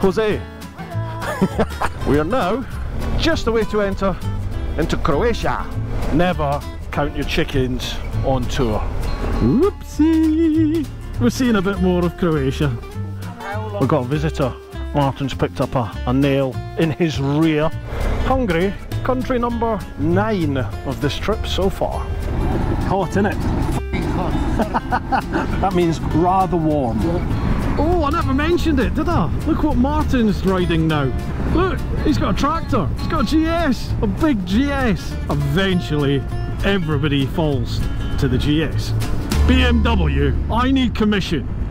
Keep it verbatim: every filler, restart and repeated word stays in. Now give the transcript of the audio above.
Jose. We are now just the way to enter into Croatia. Never count your chickens on tour. Whoopsie! We're seeing a bit more of Croatia. We've got a visitor. Martin's picked up a, a nail in his rear. Hungary, country number nine of this trip so far. Hot, innit? That means rather warm. Oh, I never mentioned it, did I? Look what Martin's riding now. Look, he's got a tractor. He's got a G S, a big G S. Eventually, everybody falls to the G S. B M W, I need commission.